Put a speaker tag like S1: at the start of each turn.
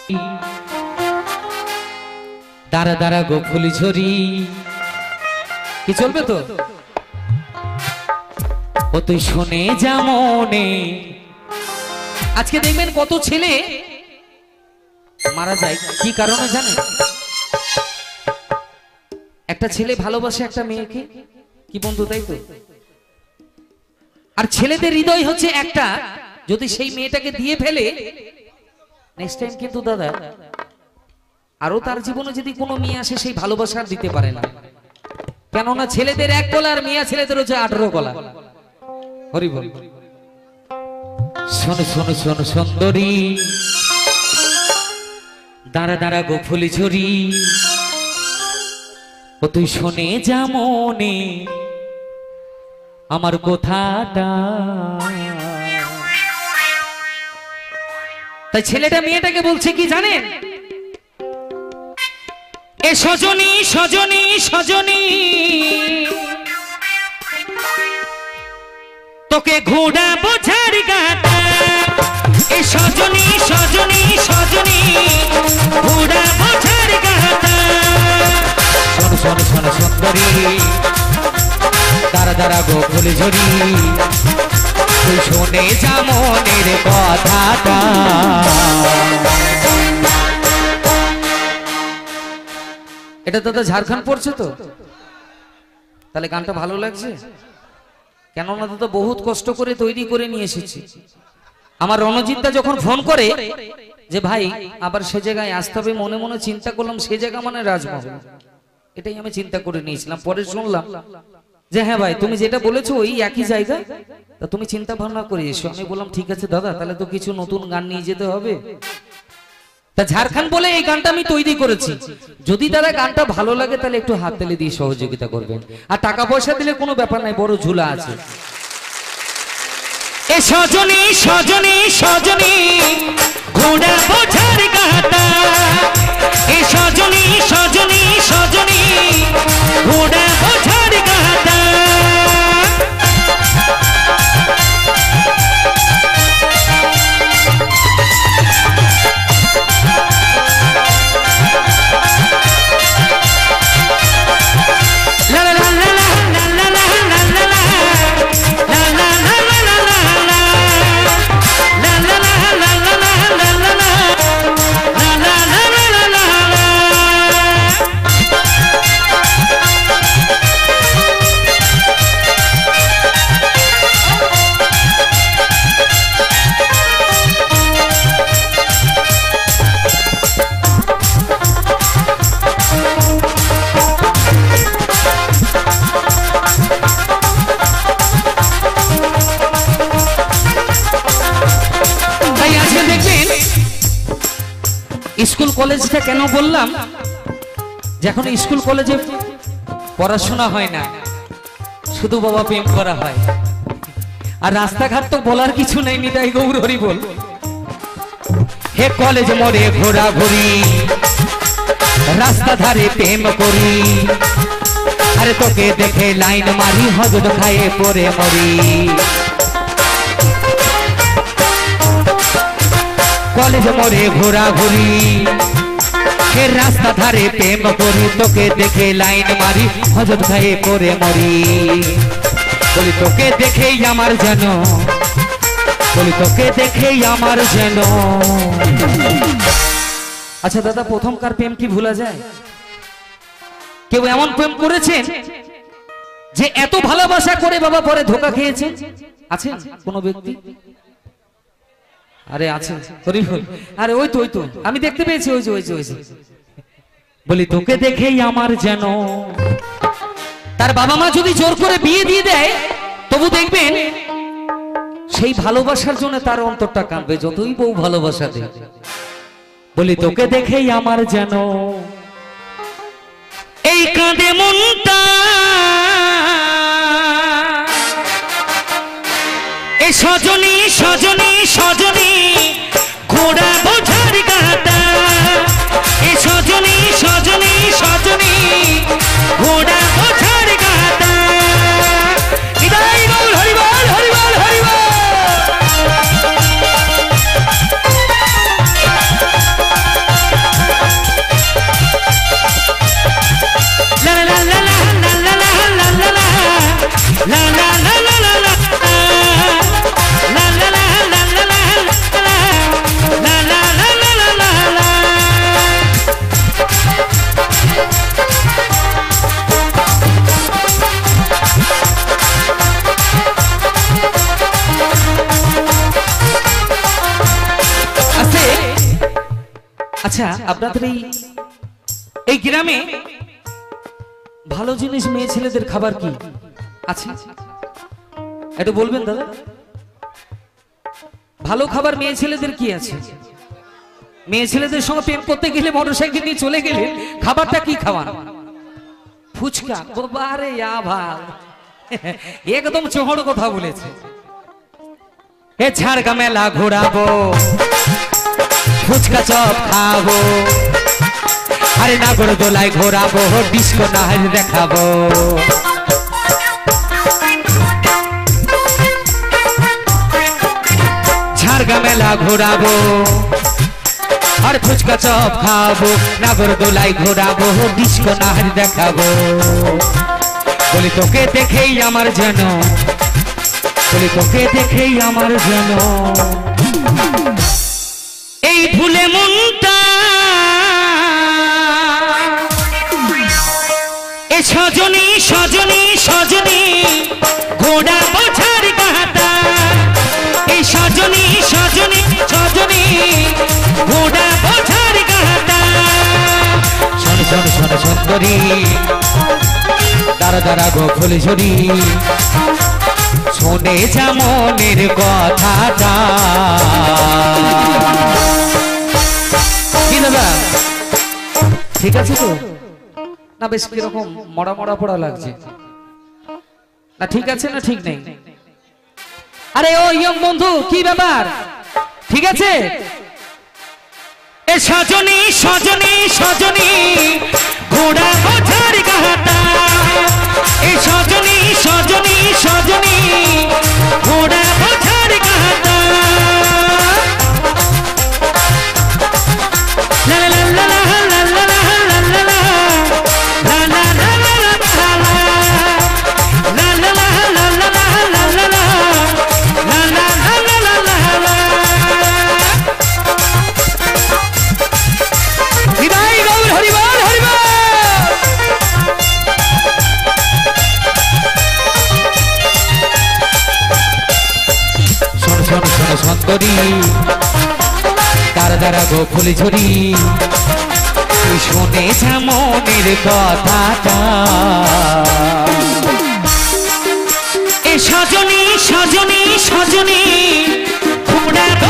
S1: দাঁড়া দাঁড়া গো ফুলি ঝরি কি চলবে তো ও তুই শুনে যা মনে। আজকে দেখবেন কত ছেলে মারা যায় কি কারণে জানেন? একটা ছেলে ভালোবাসে একটা মেয়েকে, কি বন্ধু তাই তো? আর ছেলেদের হৃদয় হচ্ছে একটা, যদি সেই মেয়েটাকে দিয়ে ফেলে নেক্সট টাইম কিন্তু দাদা আরো তার জীবনে যদি কোনো মেয়ে আসে সেই ভালোবাসা দিতে পারে না। কেননা ছেলেদের এক গলা আর মেয়ে ছেলেদের হচ্ছে 18 গলা। হরি বল। শোন শোন শোন সুন্দরী দাঁড়া দাঁড়া গো ফুলি ঝরি ও তুই শোনে যা মনে আমার কথাটা। তাই ছেলেটা মেয়েটাকে বলছে কি জানেন? এ সজনী সজনী সজনী তোকে ঘোড়া বোঝার গাতা। এ সজনী সজনী সজনী ঘোড়া বোঝার গাতা। শোন শোন শোন সুন্দরী দাঁড়া দাঁড়া গো ফুলি ঝরি তুই শোনে যা মনের কথাটা। এটা দাদা ঝাড়খণ্ড পড়ছে তো, তাহলে গানটা ভালো লাগছে। কেননা দাদা বহুত কষ্ট করে তৈরি করে নিয়ে এসেছি। আমার রণজিৎদা যখন ফোন করে যে ভাই আবার সে জায়গায় আসতে হবে, মনে মনে চিন্তা করলাম সে জায়গা মানে রাজমহল, এটাই আমি চিন্তা করে নিয়েছিলাম। পরে শুনলাম যে হ্যাঁ ভাই তুমি যেটা বলেছো ওই একই জায়গা, তা তুমি চিন্তা ভাবনা করে এসো। আমি বললাম ঠিক আছে দাদা, তাহলে তো কিছু নতুন গান নিয়ে যেতে হবে। তা ঝাড়খণ্ড বলে এই গানটা আমি তৈরি করেছি। যদি দাদা গানটা ভালো লাগে তাহলে একটু হাত তালি দিয়ে সহযোগিতা করবেন, আর টাকা পয়সা দিলে কোনো ব্যাপার নাই, বড় ঝুলা আছে। এ সজনী সজনী সজনী ঘোড়া বোঝার গাতা। এ সজনী সজনী সজনী ঘোড়া বোঝার গাতা। স্কুল কলেজটা কেন বললাম, যখন স্কুল কলেজে পড়াশোনা হয় না, শুধু বাবা প্রেম করা হয়। আর রাস্তাঘাট তো বলার কিছু নেই, নিতাই গৌর হরি বল। হে কলেজ মোড়ে ঘোরা ঘুরি রাস্তা ধারে প্রেম করি, আরে তোকে দেখে লাইন মারি হজড খায়ে পরে মরি। কলেজ মোড়ে ঘোরা ঘুরি হে রাস্তা ধারে প্রেম করি, তোকে দেখে লাইন মারি হজড খায়ে পরে মরি। বলি তোকে দেখেই আমার যেন, বলি তোকে দেখেই আমার যেন। আচ্ছা দাদা প্রথমকার প্রেম কি ভুলা যায়? কেউ এমন প্রেম করেছেন যে এত ভালোবাসা করে বাবা পরে ধোঁকা খেয়েছে? আছে কোনো ব্যক্তি? আরে আছে, আরে ওই তো আমি দেখতে পেয়েছি, ওই যে বলি তোকে দেখেই আমার যেন। তার বাবা মা যদি জোর করে বিয়ে দিয়ে দেয় তবু দেখবেন সেই ভালোবাসার জন্য তার অন্তরটা কাঁদবে, যতই বউ ভালোবাসা দেয়। বলি তোকে দেখেই আমার যেন এই কাঁদে মনটা। এই সজনী সজনী সজনী ঘোড়া বোঝার গাতা। এই সজনী সজনী সজনী ঘোড়া বোঝার গাতা। নিতাই গৌর হরি বল হরি বল হরি বল। আচ্ছা আপনাদের এই গ্রামে ভালো জিনিস মেয়ে ছেলেদের খাবার কি আছে একটু বলবেন দাদা? ভালো খাবার মেয়ে ছেলেদের কি আছে? মেয়ে ছেলেদের সঙ্গে প্রেম করতে গেলে মোটরসাইকেল নিয়ে চলে গেলে খাবারটা কি খাওয়ান? ফুচকা। বাবারে ভাই একদম চহড় কথা বলেছে। এ ঝাড়গা মেলা ঘোরাবো, ফুচকা চপ খাবো, আরে নাগর দোলায় ঘোরাবো, ডিস্কো নাচ দেখাবো। ঝাড়গা মেলা ঘোরাবো আর ফুচকা চপ খাবো, নাগর দোলায় ঘোরাবো, ডিস্কো নাচ দেখাবো। বলি তোকে দেখেই আমার যেন, বলি তোকে দেখেই আমার যেন এই ভুলে মনটা এ সজনী সজনী সজনী ঘোড়া বোঝার গাতা, এই সজনী সজনী সজনী ঘোড়া বোঝার গাতা। শোন শোন শোন সুন্দরী দাঁড়া দাঁড়া গো খুলে ঝুরি, শোনে যা মনের কথাটা। কি দাদা ঠিক আছে তো না? বেশ কিরকম মরা মরা পড়া লাগছে না? ঠিক আছে না ঠিক নেই? আরে ও ইয়ং বন্ধু কি ব্যাপার? ঠিক আছে? এ সজনী সজনী সজনী ঘোড়া বোঝার গাতা, এ সজনী সজনী সজনী ঘোড়া বোঝার গাতা। লা লা লা লা লা লা লা লা লা লা লা লা লা লা লা লা লা লা সুন্দরী তার দ্বারা গো ফুলে ঝুরি, তুই শোনে যা মনের কথাটা। এ সজনী সজনী সজনী ঘোড়া